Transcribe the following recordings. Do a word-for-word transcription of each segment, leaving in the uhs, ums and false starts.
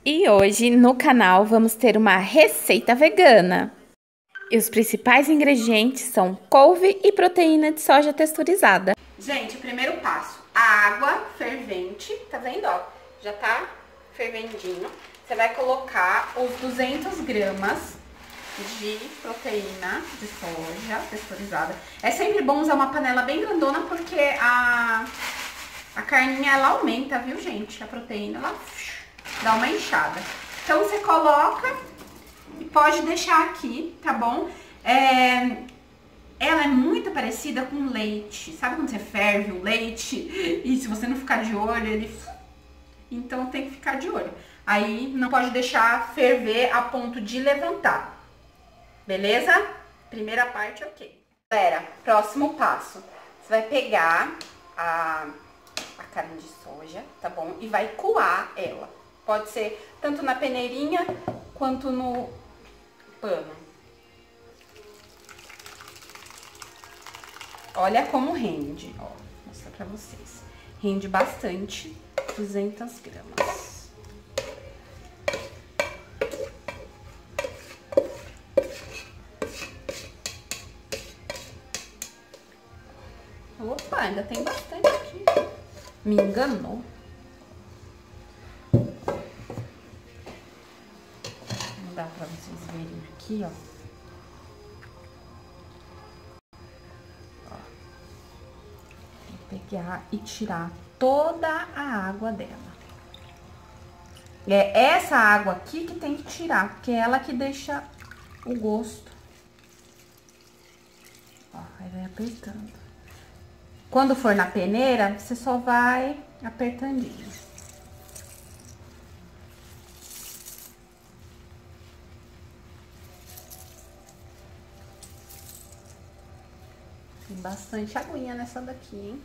E hoje no canal vamos ter uma receita vegana. E os principais ingredientes são couve e proteína de soja texturizada. Gente, o primeiro passo, a água fervente, tá vendo, ó? Já tá fervendinho. Você vai colocar os duzentas gramas de proteína de soja texturizada. É sempre bom usar uma panela bem grandona porque a, a carninha ela aumenta, viu, gente? A proteína ela dá uma inchada. Então você coloca e pode deixar aqui, tá bom? É, ela é muito parecida com leite. Sabe quando você ferve o leite e se você não ficar de olho, ele... Então tem que ficar de olho. Aí não pode deixar ferver a ponto de levantar. Beleza? Primeira parte, ok. Galera, próximo passo. Você vai pegar a, a carne de soja, tá bom? E vai coar ela. Pode ser tanto na peneirinha quanto no pano. Olha como rende, ó. Vou mostrar pra vocês. Rende bastante, duzentas gramas. Opa, ainda tem bastante aqui. Me enganou. Não dá pra vocês verem aqui, ó. Ó. Vou pegar e tirar toda a água dela. É essa água aqui que tem que tirar, porque é ela que deixa o gosto. Ó, aí vai apertando. Quando for na peneira, você só vai apertandinho. Tem bastante aguinha nessa daqui, hein?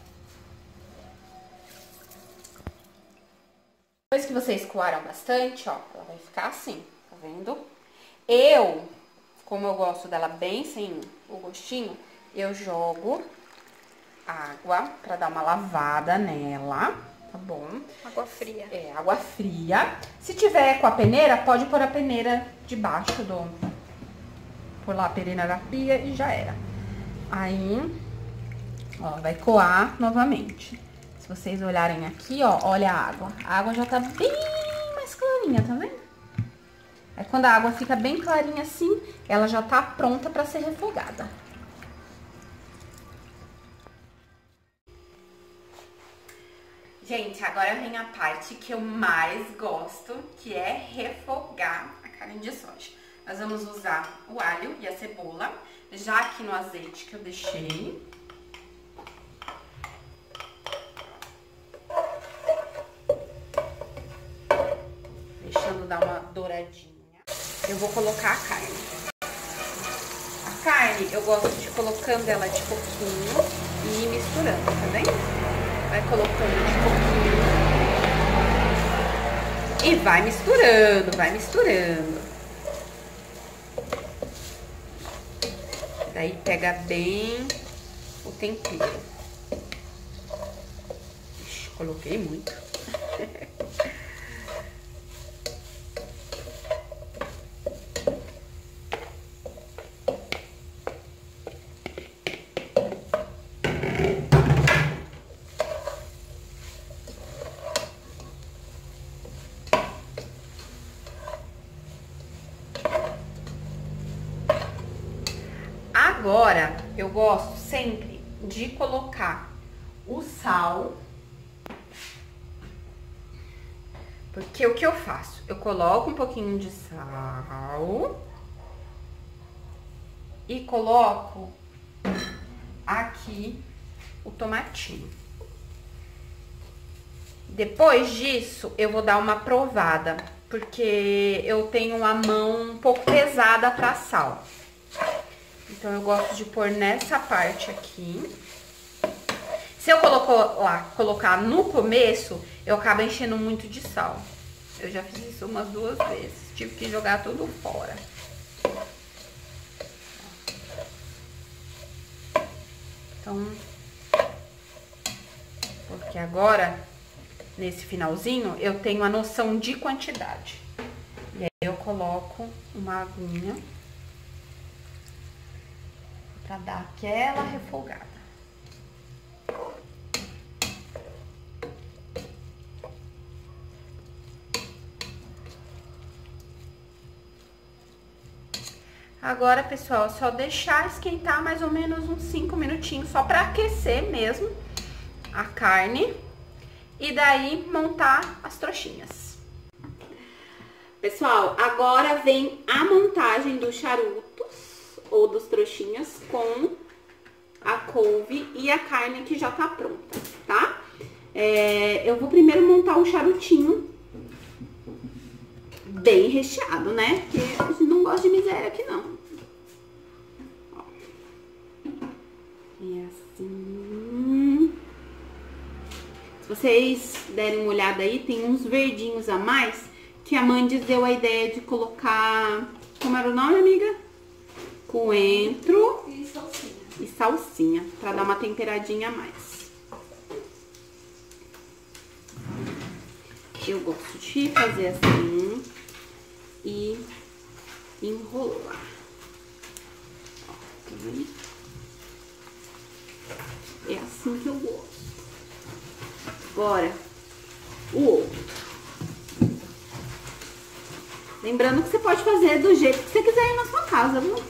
Depois que vocês coaram bastante, ó, ela vai ficar assim, tá vendo? Eu, como eu gosto dela bem sem o gostinho, eu jogo água pra dar uma lavada nela, tá bom? Água fria. É, água fria. Se tiver com a peneira, pode pôr a peneira debaixo do... Pôr lá a peneira na pia e já era. Aí, ó, vai coar novamente. Se vocês olharem aqui, ó, olha a água. A água já tá bem mais clarinha, tá vendo? Aí quando a água fica bem clarinha assim, ela já tá pronta pra ser refogada. Gente, agora vem a parte que eu mais gosto, que é refogar a carne de soja. Nós vamos usar o alho e a cebola, já aqui no azeite que eu deixei. Deixando dar uma douradinha. Eu vou colocar a carne. A carne, eu gosto de ir colocando ela de pouquinho e ir misturando, tá vendo? Vai colocando de pouquinho. E vai misturando, vai misturando. Daí pega bem o tempero. Ixi, coloquei muito. Agora, eu gosto sempre de colocar o sal, porque o que eu faço? Eu coloco um pouquinho de sal e coloco aqui o tomatinho. Depois disso, eu vou dar uma provada, porque eu tenho a mão um pouco pesada para sal. Então, eu gosto de pôr nessa parte aqui. Se eu coloco lá, colocar no começo, eu acabo enchendo muito de sal. Eu já fiz isso umas duas vezes. Tive que jogar tudo fora. Então, porque agora nesse finalzinho, eu tenho a noção de quantidade. E aí eu coloco uma aguinha pra dar aquela refogada. Agora, pessoal, é só deixar esquentar mais ou menos uns cinco minutinhos, só pra aquecer mesmo a carne. E daí, montar as trouxinhas. Pessoal, agora vem a montagem dos charutos, ou dos trouxinhas, com a couve e a carne que já tá pronta, tá? É, eu vou primeiro montar o charutinho bem recheado, né? Porque a gente não gosta de miséria aqui, não. Ó. E assim. Se vocês derem uma olhada aí, tem uns verdinhos a mais que a Mandy deu a ideia de colocar... Como era o nome, amiga? Coentro e salsinha. E salsinha, pra dar uma temperadinha a mais. Eu gosto de fazer assim e enrolar. Ó, tá vendo? É assim que eu gosto. Agora, o outro. Lembrando que você pode fazer do jeito que você quiser aí na sua casa, viu?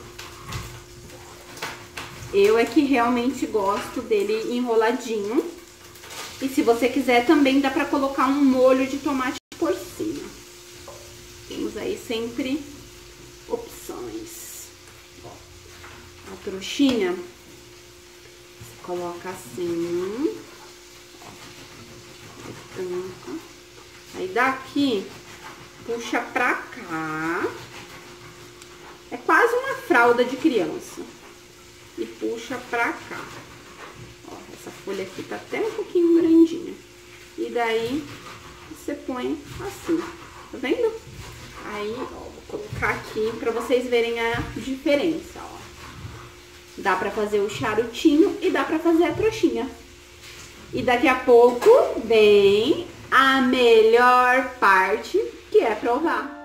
Eu é que realmente gosto dele enroladinho. E se você quiser também dá pra colocar um molho de tomate por cima. Temos aí sempre opções. Ó, a trouxinha, você coloca assim. Ó, tampa. Aí daqui, puxa pra cá. É quase uma fralda de criança. E puxa pra cá. Ó, essa folha aqui tá até um pouquinho grandinha. E daí, você põe assim. Tá vendo? Aí, ó, vou colocar aqui pra vocês verem a diferença, ó. Dá pra fazer o charutinho e dá pra fazer a trouxinha. E daqui a pouco vem a melhor parte, que é provar.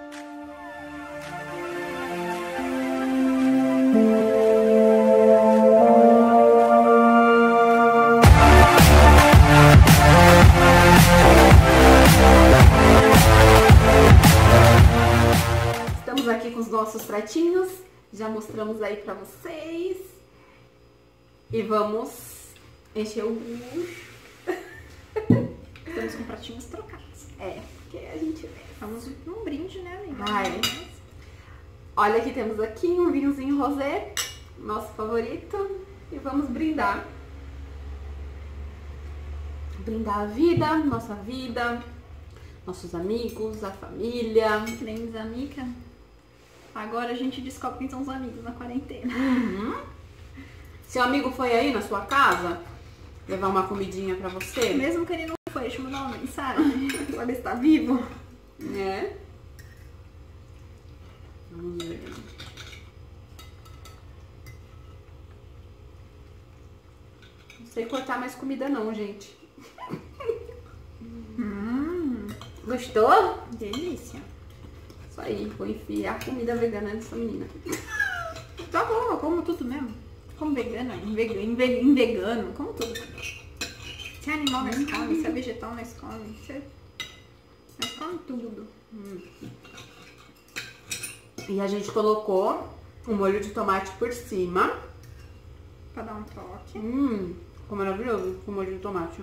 Estamos aqui com os nossos pratinhos, já mostramos aí pra vocês. E vamos encher o bucho. Estamos com pratinhos trocados. É, porque a gente vê. Vamos num brinde, né, amiga? Ai. Olha que temos aqui um vinhozinho rosé, nosso favorito. E vamos brindar. Brindar a vida, nossa vida, nossos amigos, a família. Que nem diz a Mica. Agora a gente descobre quem são os amigos na quarentena. Uhum. Seu amigo foi aí na sua casa levar uma comidinha pra você? Mesmo que ele não foi, deixa eu mandar uma mensagem pra ver se tá vivo. É. Vamos ver. Não sei cortar mais comida não, gente. Hum, Gostou? delícia. Isso aí, vou enfiar comida vegana nessa menina. Tá bom, eu como tudo mesmo. Como vegana, em vegano, em ve- em vegano, como tudo. Se é animal, nós come, se é vegetal, nós come. Se é... Nós come tudo. Hum. E a gente colocou um molho de tomate por cima. Pra dar um toque. Hum, ficou maravilhoso com molho de tomate.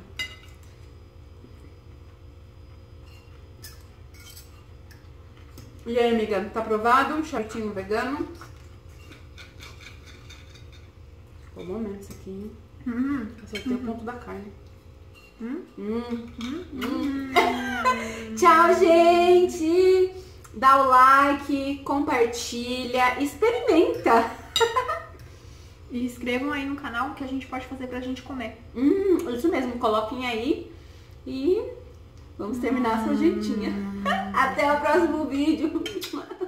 E aí, amiga, tá aprovado? Um charutinho vegano. Ficou bom mesmo isso aqui, hein? Hum, Acertei o ponto da carne. hum, Hum. hum, Hum. Tchau, gente! Dá o like, compartilha, experimenta! E inscrevam aí no canal que a gente pode fazer pra gente comer. Hum, isso mesmo, coloquem aí e vamos terminar essa jeitinha. Até o próximo vídeo!